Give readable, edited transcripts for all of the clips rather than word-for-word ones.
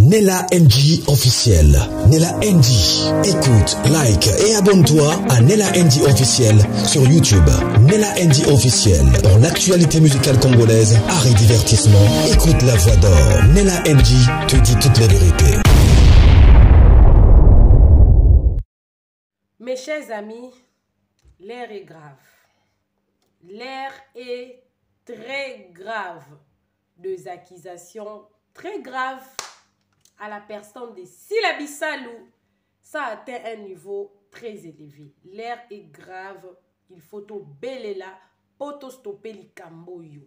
Nella NG officiel. Nella NG. Écoute, like et abonne-toi à Nella NG officiel sur YouTube. Nella NG officiel. Pour l'actualité musicale congolaise, art et divertissement, écoute la voix d'or. Nella NG te dit toutes les vérités. Mes chers amis, l'air est grave. L'air est très grave. Deux accusations très graves à la personne de Sylla Salou. Ça a atteint un niveau très élevé. L'air est grave. Il faut tout beler là pour stopper les camboyo.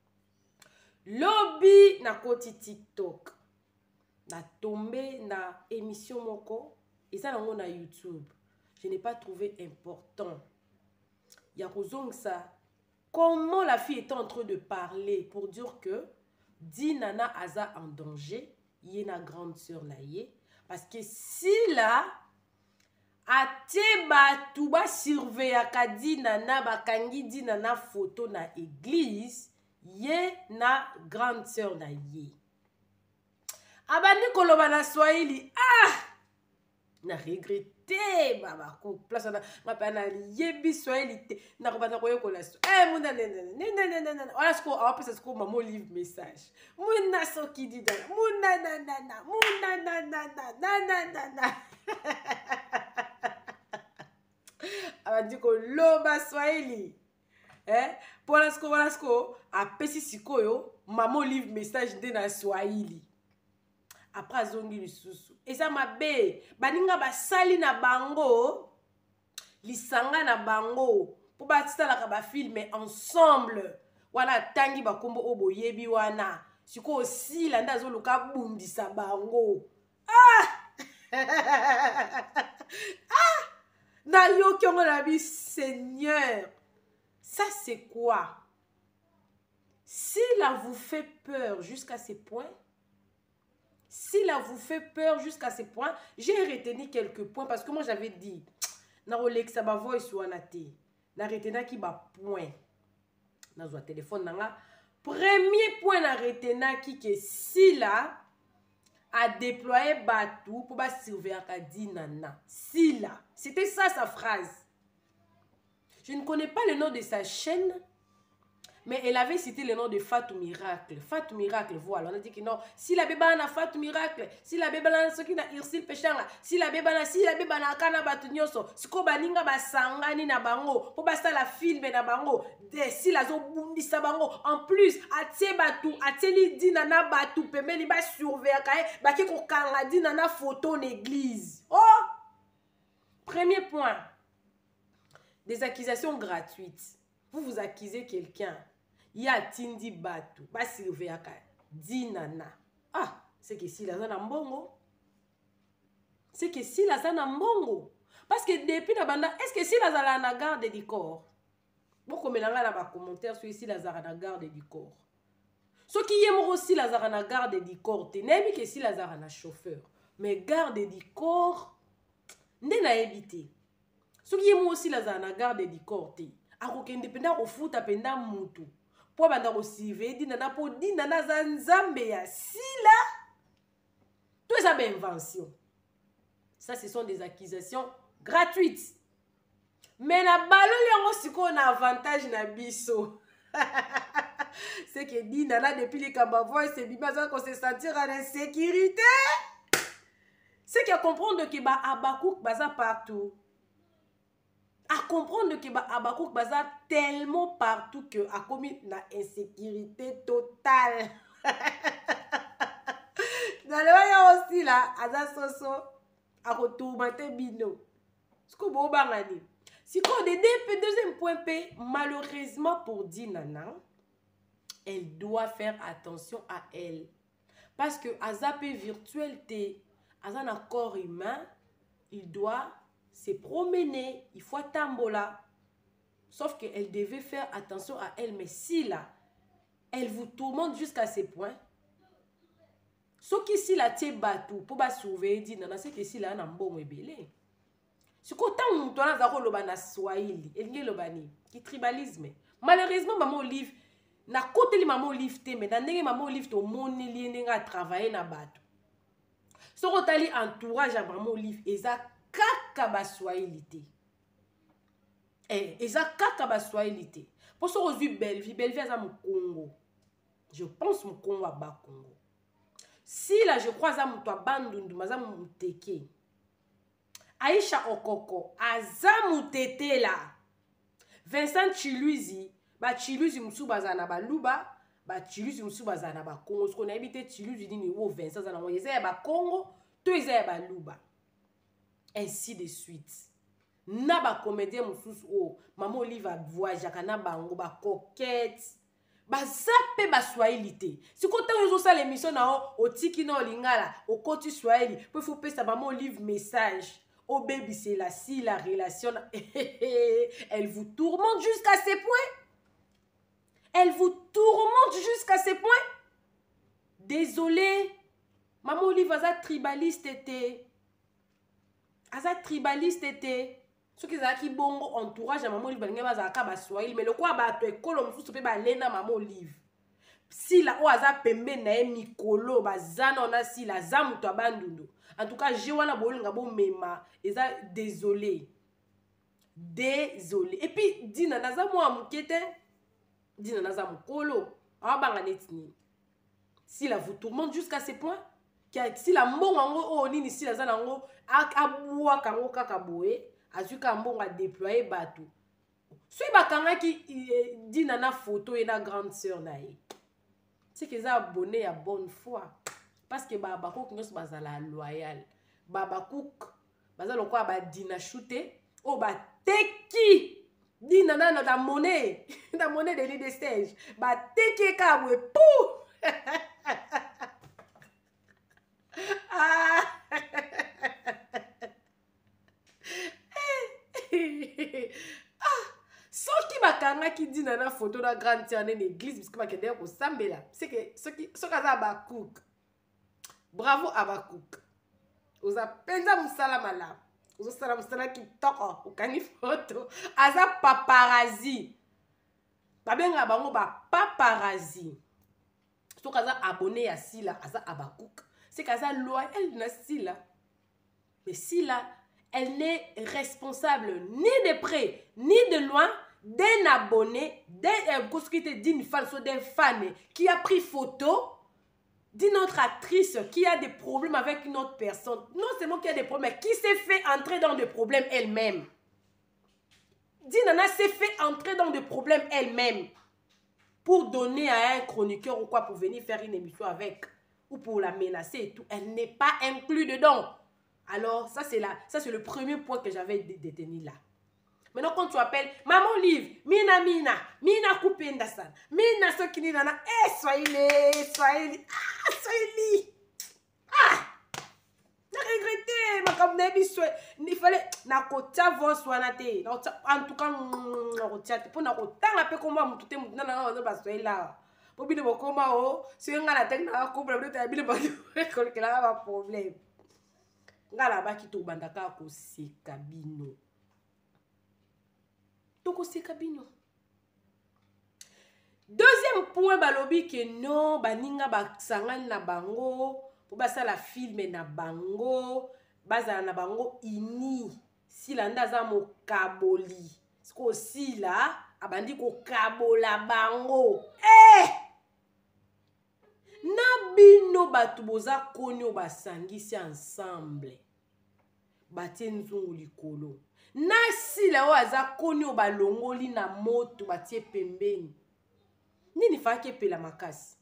Lobby na koti TikTok. Na tombé na émission moko. Et ça na YouTube. Je n'ai pas trouvé important. Il y a ça. Comment la fille était en train de parler pour dire que Dinana Aza en danger, y na grande sœur na ye, parce que si là ateba tuba surveiller ka Dinana bakangi Dinana photo na église, ye na grande sœur na ye. Abandi koloba na Swahili, na regretté baba ko place na ngapana yebi Swahili na ko bana ko yokola muna nena wala sko apesa sko mamo leave message muna so kidi dana muna na abandi ko loba Swahili wala sko apesi sikoyo mamo leave message de na Swahili. Après zongi lisusu eza mabe baninga basali na bango lisanga na bango po batisala ba filmer ensemble wana tangi bakombo oboyebi wana siko aussi la ndazo luka bundisa bango na yo kyongo na bi Seigneur, ça c'est quoi? Si la vous fait peur jusqu'à ce point, si là vous fait peur jusqu'à ce point, j'ai retenu quelques points parce que moi j'avais dit, na Rolex ba voice wana te, na retena ki ba point. Na zo téléphone nanga. Premier point na retena ki que si là a déployé batou pour ba surveiller ka Dinana. Si là, c'était ça sa phrase. Je ne connais pas le nom de sa chaîne. Mais elle avait cité le nom de Fatou Miracle. Fatou Miracle, voilà. On a dit que non. Si la béba na Fatou Miracle, si la béba na soki na Irsil Pechanga, si la béba na kana batu nyoso, siko baninga basangani na bango, po basta la filme na bango, si la zo bundisa bango. En plus, atie batu, atie li Dinana batu, pemeli ba surveiller kae, ba ke ko kanga Dinana photo en église. Oh! Premier point. Des accusations gratuites. Vous accusez quelqu'un. Il y a Tindi Batu, ba surveiller Dinana. C'est que si la zana mbongo. C'est que si la zana mbongo. Parce que depuis la banda, est-ce que si la zana na garde du corps? Beaucoup melanga na ba commentaire sur ici la zana na garde du corps. Ce qui est mort aussi la zana na garde du corps, te n'aime que si la zana na chauffeur. Mais garde du corps, n'est na éviter. Ce qui est mort aussi la zana na garde du corps, te. Akokende penda kofuta penda mutu po banda ko sive Dinana po Dinana za nzambe ya Sylla. Tout ça ben invention. Ça ce sont des accusations gratuites. Mais na baloli yango siko na avantage na biso. C'est que Dinana depuis les Kambavois c'est bima ça qu'on se sentir en insécurité. C'est qu'à comprendre que ba Abakouk baza partout. À comprendre que Abakouk Baza tellement partout que a commis la insécurité totale. Dans le voyant aussi là, Aza Soso a retourmenté Bino. Ce que vous avez si qu'on deuxième point P, malheureusement pour Dinana, elle doit faire attention à elle. Parce que Aza P virtuel T, Aza un corps humain, il doit se promener, il faut tambola. Sauf qu'elle devait faire attention à elle. Mais si là, elle vous tourmente jusqu'à ce point, ce qui si la tie batou pour ba sauver Dinana, c'est que si là, on a un bon belé. Ce qu'autant on a zaro lobana Swahili, et lobani, qui tribalisme. Malheureusement, maman livre, na côté li maman livre te, mais dans maman livre to moni li nga travailler na batou. Ce qu'on t'a dit entourage à vraiment livre, et ça kaka baswailité. Et ça kaka baswailité. Pour ce que Belleville, Belleville est à mon Congo. Je pense mon Congo à bas Congo. Si là je crois à mon toit bandundu, maza mon teke. Aïcha Okoko, azamu tete là. Vincent Chiluizi, ba Chiluizi msu bazana ba luba, ba Chiluizi msu bazana ba Congo. Ce qu'on a habité Chiluizi dit niveau Vincent zana mo yeza ba Congo, to yeza ba luba. Ainsi de suite. Na ba comédien msusu o, maman Olive a voyage kana bango ba coquette. Ba zape ba swahilité. Si quand on a l'émission na o tiki na lingala, o koti swahili, pour faut passer maman Olive message. Oh baby, c'est là si la relation elle vous tourmente jusqu'à ces points. Elle vous tourmente jusqu'à ces points. Désolé. Maman Olive a tribaliste était. Aza tribaliste était. Ceux qui ont bon entourage à maman Olive, mais le quoi bah tu es colom sous pe ba lena maman Olive. Si la o aza pembe na mikolo bazana on a si la zamu to abandundo. En tout cas, je wana bolinga bo mema eza désolé. Désolé. Et puis dina naza mo amukete. Dina naza mukolo. Abanga netini. Si la vous tourmente jusqu'à ce point, si la mbongo o nini si la zana ngo abua kango kaka boye. Azuka mbongo a déployer bateau. Soy bakanga ki dit nana photo et na grande sœur nae. C'est que ça abonné à bonne foi. Parce que baba kouk nyos bazala loyal. Baba kouk bazala quoi ba dina shooté o ba teki dina nana da monnaie de lit de stage. Ba teki kabwe pou. Soki bakanga ki dit nana photo na grande sœur en église parce que bakende ko sambela. C'est que soki sokaza ba cook. Bravo Abakouk. Oza penza musala mala. Oza sala musala ki toko ukani photo. Aza paparazzi. Babenga bango ba paparazzi. Sokaza abonné à Sila aza Abakouk. C'est qu'aza loyal na Sila. Mais Sila, elle n'est responsable ni de près ni de loin d'un abonné, d'une fan qui a pris photo d'une autre actrice qui a des problèmes avec une autre personne. Non seulement qui a des problèmes, mais qui s'est fait entrer dans des problèmes elle-même. Dinana s'est fait entrer dans des problèmes elle-même pour donner à un chroniqueur ou quoi pour venir faire une émission avec ou pour la menacer et tout. Elle n'est pas inclue dedans. Alors, ça c'est le premier point que j'avais détenu là. Maintenant, quand tu appelles Maman Olive, Mina Kupendasan, Mina Sokini Nana, soyez-les. J'ai regretté, ma comme il fallait na kota vos wanate. En tout cas, na kota pour na kota la pe komba mutu te mutu na ba soyez là. Pour bien de komba o, si on a la tête na ko problème te bien de que là va problème. Ngala ba ki to bandaka ko se kabino. Toko se kabino. Deuxième point balobi que non baninga ba sangal na bango pour basa la film na bango baza na bango ini si landa za mo kaboli sko si la abandi ko kabola bango na bino batu boza konyo basangisi ensemble batie nzungu likolo na si la waza konyo balongoli na moto batie pembeni nini fake pela makasi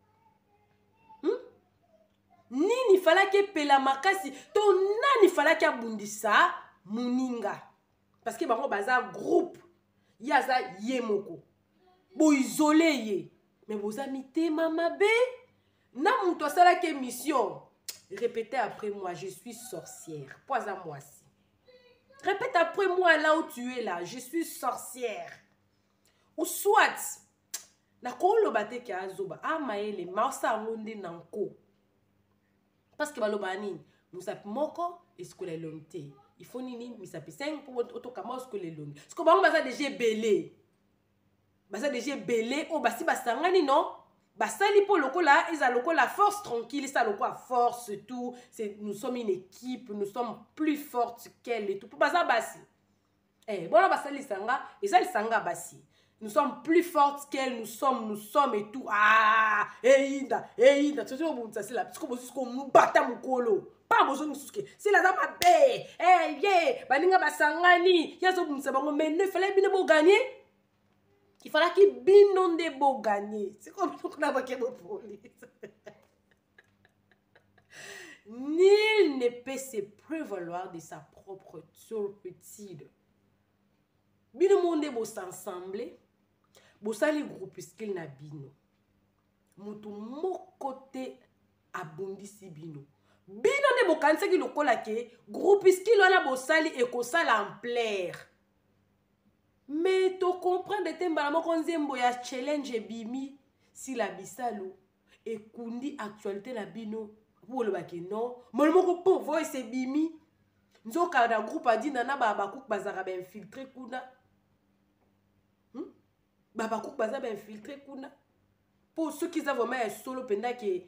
nini falaki pela makasi to nani falaki abundisa muninga parce que bango baza groupe yaza ye moko bo isolé ye mais boza mitema mabe na muto asalaki émission répétez après moi je suis sorcière poisa moi si répète après moi là où tu es là je suis sorcière ou soit na kolo bateke azoba amaele mausa ngonde nanko parce que baloba nini musapi moko eskola elonte il faut nini misapi 5 pour otokama eskola elonte parce que bango baza déjà belé o basi basangani non Basali pour lokola, ils ont lokola force tranquille, ça lokola force tout. Nous sommes une équipe, nous sommes plus fortes qu'elle et tout. Pour ça basi. Eh, bon là basali sanga, et ça sanga basi. Nous sommes plus fortes qu'elle, nous sommes et tout. Ah, Inda, tu sais où ça c'est là, parce que vous qu'on bata mon colo. Pas besoin de souke. C'est la dame à paix. Eh, yeah, baninga basangani. Yazo bumsa bango, mais ne fallait bien beau gagner. Il fallait qu'il binonde beau gagner. C'est comme ça qu'on a vaqué mon police. Nul ne peut se prévaloir de sa propre turpitude. Bino monde beau s'ensembler. Beau sali groupuscule na bino. Mutu mo côté abondisi bino. Bino ne beau kanse ki lokola ke groupuscule wana beau sali et ko sala en plaire. Mais tu comprends de tembala moko nzembo ya challenge bimi si la bisalo et kundi actualité la bino pour le baki non mon moko pour voice bimi nzoka da groupe a dit nana ba bakouk bazara ba infiltrer kuna ba bakouk bazara ba infiltrer kuna pour ceux qui savent vraiment solo penda que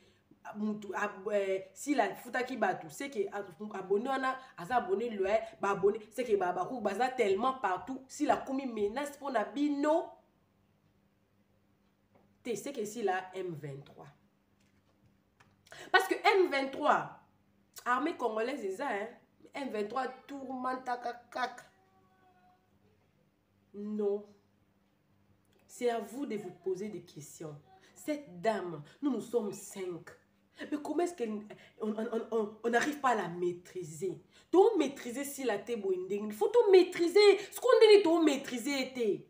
si la futa ki batu c'est que abonné wana asa abonné le ba abonné c'est que ba bakou baza tellement partout si la commis menace pour na bino te c'est que si la M23 parce que M23 armée congolaise c'est ça hein M23 tourmenta kak non c'est à vous de vous poser des questions. Cette dame nous sommes 5. Mais comment est-ce qu'on n'arrive pas à la maîtriser? Donc maîtriser si la té boinding. Il faut tout maîtriser. Ce qu'on dit, tout maîtriser était.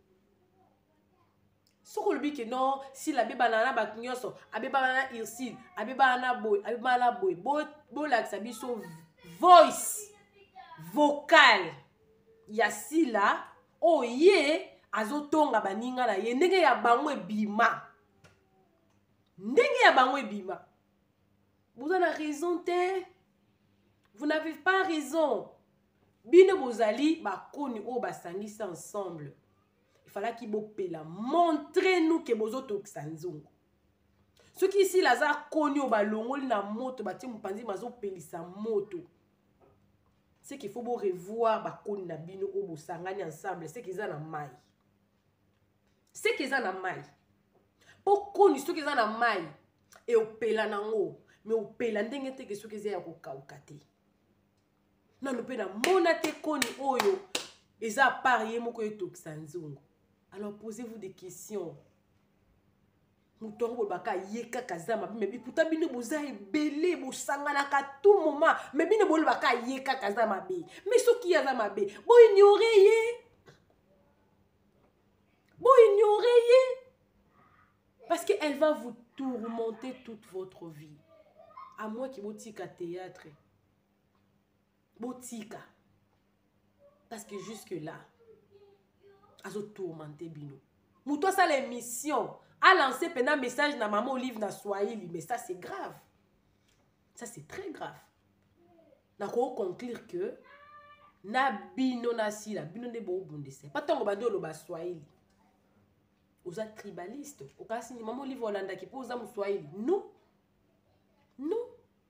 Ce qu'on dit que non, si la bébanana baknyoso, abébanana irsil, abébanana boy, boy la sabiso voice vocal. Yasi là, oh ye, azotonga baninga la ye, ndenge ya bangwe bima. Ndenge ya bangwe bima. Vous avez raison, vous n'avez pas raison. Bine bozali, ba koni o basangisa ensemble. Il fallait qu'il bopela. Montrez-nous que bozo toksanzongo. Ceux qui ici laza koni o balongoli na moto, bati mpanzi mazo pelisa moto. C'est qu'il faut revoir ba koni na bino o bosangani ensemble. C'est qu'ils ont la maille. C'est qu'ils ont la maille. Pour koni ceux qui ont la maille et o pela nango. Mais au pela ndenge te que ceux qui ont ko kaukate. Non no pena monate koni oyo eza parier moko etoksanzongo. Alors posez-vous des questions. Moutongo baka yeka kazama mais pourtant bino boza ebele bosangana ka tout moment mais bino bolo baka yeka kazama be. Mais ce qui a zama be, bo ignorer ye. Bo ignorer ye. Parce qu'elle va vous tourmenter toute votre vie. À moins qu'il botika théâtre. Botika. Parce que jusque-là, azo tourmenté bino. Mouto ça l'émission a lancé pendant message na maman Olive na Swahili, mais ça c'est grave. Ça c'est très grave. Na ko conclure que na bino na si la bino ne bo bundese. Pas tango bando lo ba Swahili. Oza tribaliste. O kasi ni maman Olive Olanda ki poza mu Swahili. Non. Non.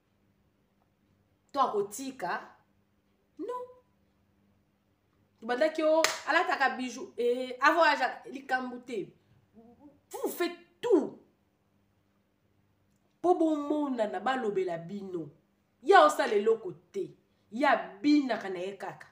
Toi kotika non. Bandakio, alataka bijou et avoir likambouté. Vous faites tout. Pour bon monde na balobe la bino. Ya osa le côté. Ya bina kanaye kaka.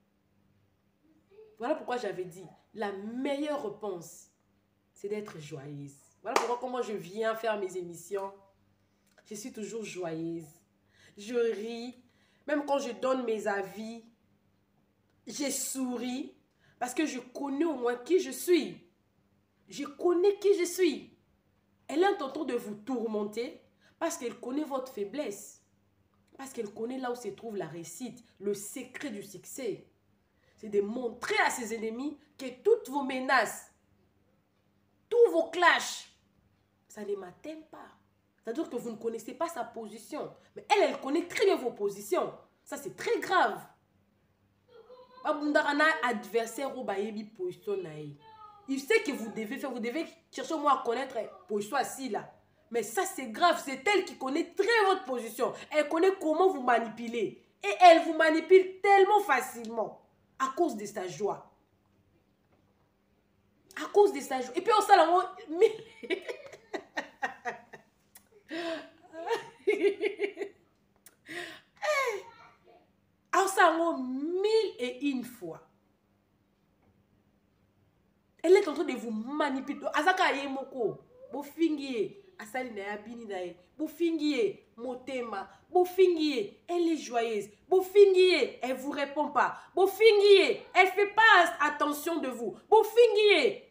Voilà pourquoi j'avais dit la meilleure réponse c'est d'être joyeuse. Voilà pourquoi comment je viens faire mes émissions. Je suis toujours joyeuse. Je ris même quand je donne mes avis. Je souris parce que je connais au moins qui je suis. Je connais qui je suis. Elle est en train de vous tourmenter parce qu'elle connaît votre faiblesse. Parce qu'elle connaît là où se trouve la réussite, le secret du succès. C'est de montrer à ses ennemis que toutes vos menaces, tous vos clashs, ça ne m'atteint pas. C'est-à-dire que vous ne connaissez pas sa position. Mais elle connaît très bien vos positions. Ça, c'est très grave. Abundarana adversaire ou bayebi position nae. Il sait que vous devez faire, vous devez chercher au moins à connaître position assis là. Mais ça c'est grave, c'est elle qui connaît très votre position. Elle connaît comment vous manipuler. Et elle vous manipule tellement facilement à cause de sa joie. À cause de sa joie. Et puis on s'en a on s'en 1001 fois. Elle est en train de vous manipuler. Azaka yemoko, bofingie, asali na yabini na ye, bofingie, motema, bofingie, elle est joyeuse, bofingie, elle vous répond pas, bofingie, elle fait pas attention de vous, bofingie.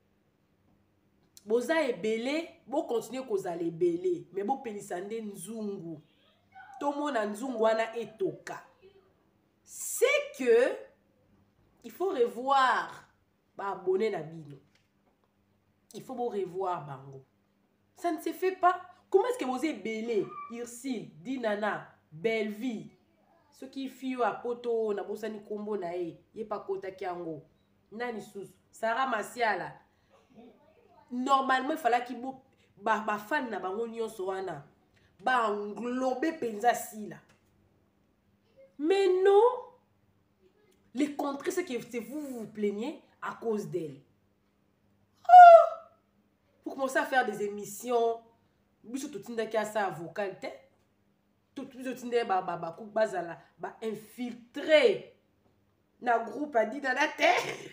Boza ebele, bo continuer kozala ebele, mais bo pelisande nzungu. Tomo na nzungu wana etoka. C'est que il faut revoir abonné na bino. Il faut vous revoir bango. Ça ne se fait pas. Comment est-ce que vous êtes belé, Irsil, Dinana, Belleville, ceux qui fient à poto na bosani kombo na ye pa kota kiango. Nani sous Sarah Masiala. Normalement il fallait qu'il ba fan na bango nyonso wana ba englober penza si là. Mais non, les contrées c'est que vous plaignez à cause d'elle. Oh! Pour commencer à faire des émissions, biso totinda ki asa avocat te. Tout totinda ba infiltré na groupe a dit dans la terre.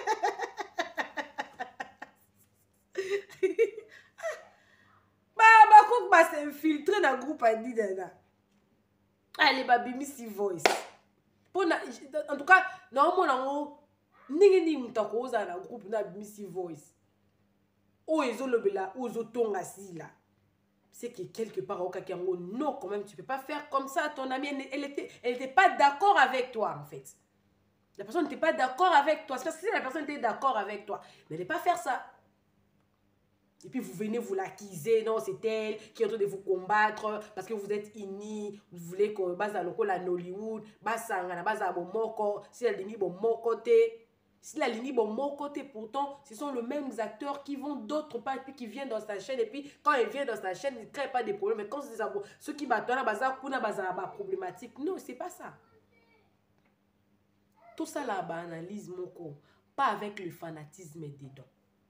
Ba s'infiltrer dans groupe a dit dans la. Allez ba bimisi voice. En tout cas, normalement Ningeni mutakoza na groupe na Missy Voice. Oh ezolobela ozotonga si là. C'est que quelque part au kakango non quand même tu peux pas faire comme ça ton amie elle était pas d'accord avec toi en fait. La personne n'était pas d'accord avec toi. C'est parce que si la personne était d'accord avec toi, n'allez pas faire ça. Et puis vous venez vous l'accuser, non, c'est elle qui est en train de vous combattre parce que vous êtes unis, vous voulez que basa loko la Nollywood, basa ngana basa bon moko, si elle dit bon mon côté. Si la ligne bon mon côté, pourtant, ce sont les mêmes acteurs qui vont d'autre part, puis qui viennent dans sa chaîne, et puis quand ils viennent dans sa chaîne, ils ne créent pas de problèmes. Mais quand c'est ceux qui battent la base, problématique, non, c'est pas ça. Tout ça là, analyse mon corps, pas avec le fanatisme dedans.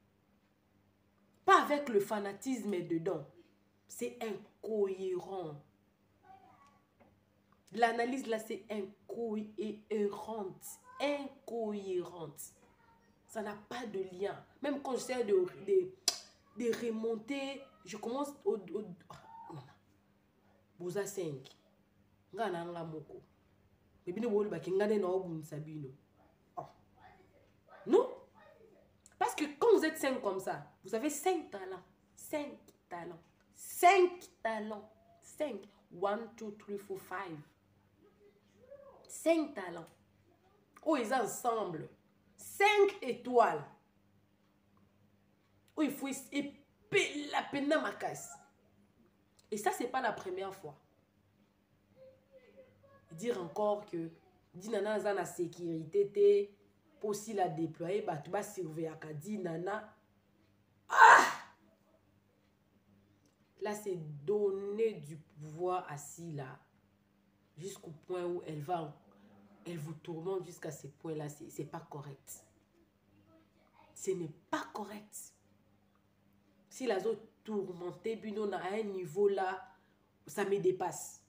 Pas avec le fanatisme dedans. C'est incohérent. L'analyse là, c'est incohérente. Incohérente. Ça n'a pas de lien. Même quand j'essaie de remonter, je commence au Boza 5. Ngana nga moko. Bébé no boli baki ngane na obu sabino. Non. Parce que quand vous êtes 5 comme ça, vous avez 5 talents. 5 talents. 5 talents. 5. 1, 2, 3, 4, 5. 5 talents. Oh, ils ensemble. 5 étoiles. Oh, il faut la peine ma casse. Et ça, c'est pas la première fois. Dire encore que Dinana a la sécurité, possible la déployer, bah tu vas surveiller à Dinana. Ah! Là, c'est donner du pouvoir à Sila jusqu'au point où elle vous tourmente jusqu'à ce point-là. C'est pas correct. Ce n'est pas correct. Si la zone tourmentée, Bino à un niveau là, ça me dépasse.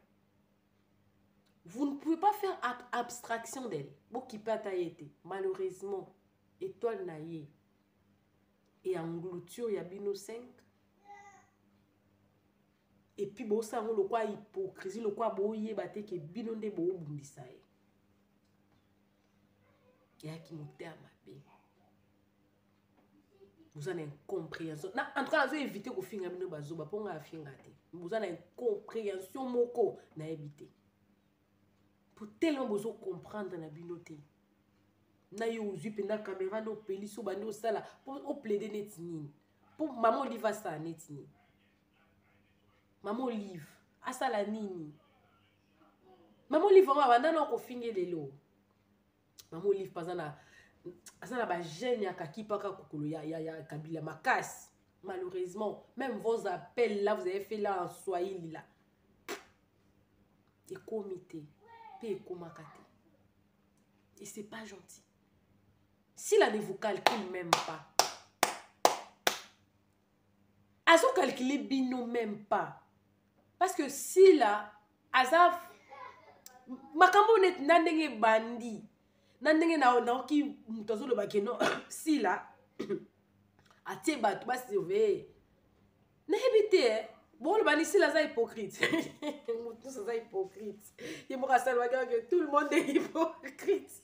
Vous ne pouvez pas faire abstraction d'elle. Malheureusement, étoile naïe et englouture, il y a Bino 5. Et puis, bon, ça, le quoi hypocrisie, le quoi boye, bate que Bino de bo bundisaye. Il y a qui monte à ma paix. Vous avez une compréhension. En tout cas, vous évitez que vous finissez à bazoba pour vous avez une compréhension moko na éviter. Pour tellement vous comprendre na binoté. Na yo zupe na caméra no peliso ba no sala pour plaider netini. Pour maman live ça netini. Maman live asala nini. Maman live on va na ko finir les lots. Maman live pas na Azana ba jeune ya kaki paka kokolo ya Kabila Makas. Malheureusement, même vos appels là, vous avez fait là en Swahili là. Et comité, et komakate. Et c'est pas gentil. Si là ne vous calcule même pas, Azo calculer bino même pas. Parce que si là, Azaf, makambo net nandenge bandi, nandenge na ki mtozo le bakeno, si là, atie batu ba surveiller. Ne habite, bon le bandi si là ça hypocrite. Tout ça hypocrite. Il me rassure que tout le monde est hypocrite.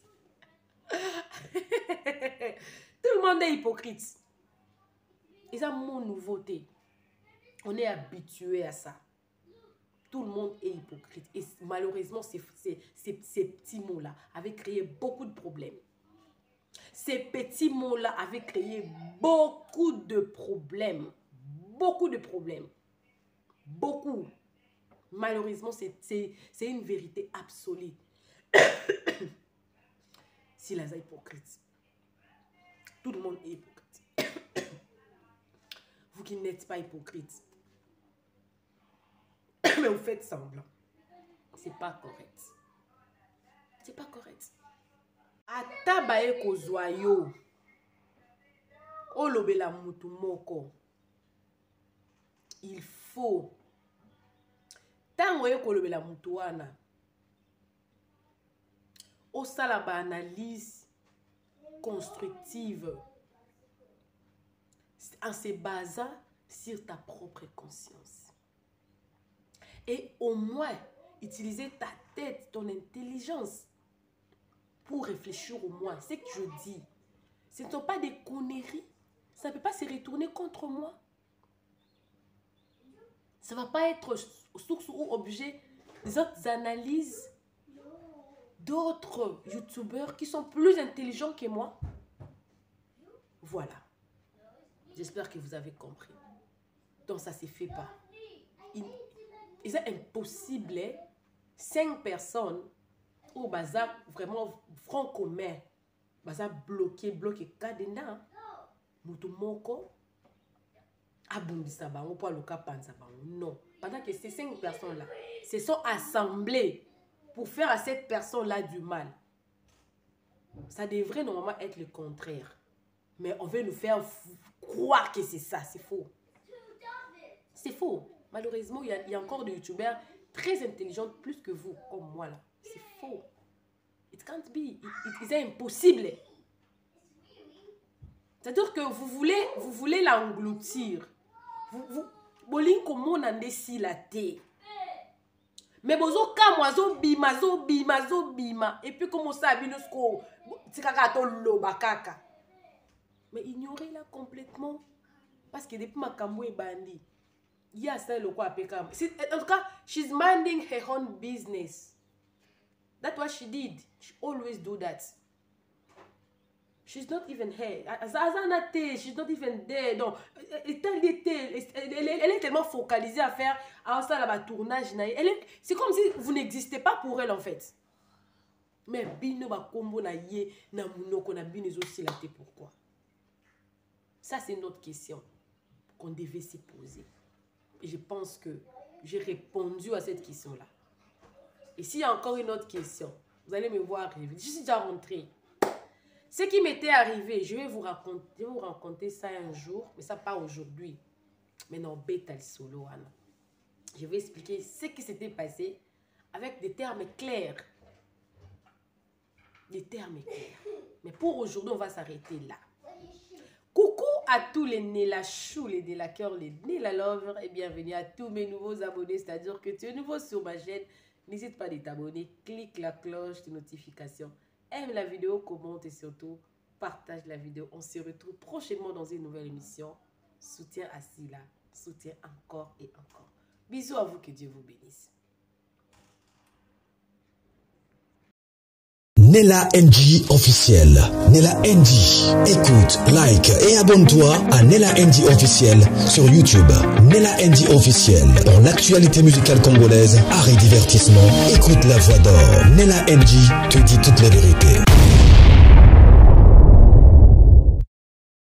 Tout le monde est hypocrite. Et ça, mon nouveauté. On est habitué à ça. Tout le monde est hypocrite. Et malheureusement, ces petits mots-là avaient créé beaucoup de problèmes. Ces petits mots-là avaient créé beaucoup de problèmes. Beaucoup de problèmes. Beaucoup. Malheureusement, c'est une vérité absolue. Si là, c'est hypocrite. Tout le monde est hypocrite. Vous qui n'êtes pas hypocrite. Mais vous faites semblant. C'est pas correct. C'est pas correct. Atabaye kozwayo. Olobela mutu moko. Il faut. Tango ye kolobela mutu wana. Osala ba analyse constructive en se basant sur ta propre conscience. Et au moins, utiliser ta tête, ton intelligence pour réfléchir au moins. Ce que je dis, ce ne sont pas des conneries. Ça ne peut pas se retourner contre moi. Ça ne va pas être source ou objet des autres analyses d'autres youtubeurs qui sont plus intelligents que moi. Voilà. J'espère que vous avez compris. Donc ça ne se fait pas. Il est impossible, 5 personnes au bazar vraiment front commun, bazar bloqué cadena, mutumoko, abundisa bango pour le cas panza bango. Non. Pendant que ces 5 personnes-là se sont assemblées pour faire à cette personne-là du mal. Ça devrait normalement être le contraire. Mais on veut nous faire croire que c'est ça. C'est faux. C'est faux. Malheureusement, il y a encore des youtubeurs très intelligents plus que vous, comme moi là. C'est faux. It can't be. C'est impossible. C'est-à-dire que vous voulez l'engloutir. Vous voulez comment on en décide la thé. Mais bozo kamwazo bima. Et puis comment ça binusko tikakato lobakaka. Mais ignorez-la complètement. Parce que depuis ma kambo est bandit. Il y a ça le quoi apekam. En tout cas, she's minding her own business. That's what she did. She always do that. She's not even here. She's not even there. Donc, elle est tellement focalisée à faire ça là-bas tournage. C'est comme si vous n'existez pas pour elle en fait. Mais bino ba kombo na ye na munoko na bino aussi la té pourquoi? Ça c'est une autre question qu'on devait se poser. Et je pense que j'ai répondu à cette question-là. Et s'il y a encore une autre question, vous allez me voir arriver. Je suis déjà rentrée. Ce qui m'était arrivé, je vais vous raconter ça un jour, mais ça pas aujourd'hui. Mais non, bêta solo. Je vais expliquer ce qui s'était passé avec des termes clairs. Des termes clairs. Mais pour aujourd'hui, on va s'arrêter là. Coucou à tous les Nela Chou, les Nela Cœur, les Nela Lover et bienvenue à tous mes nouveaux abonnés. C'est-à-dire que tu es nouveau sur ma chaîne, n'hésite pas à t'abonner, clique la cloche de notification, aime la vidéo, commente et surtout partage la vidéo. On se retrouve prochainement dans une nouvelle émission. Soutien à Sila, soutien encore et encore. Bisous à vous, que Dieu vous bénisse. Nela NG officiel. Nela NG. Écoute, like et abonne-toi à Nela NG officiel sur YouTube. Nela NG officiel. Pour l'actualité musicale congolaise, art et divertissement, écoute la voix d'or. Nela NG te dit toutes les vérités.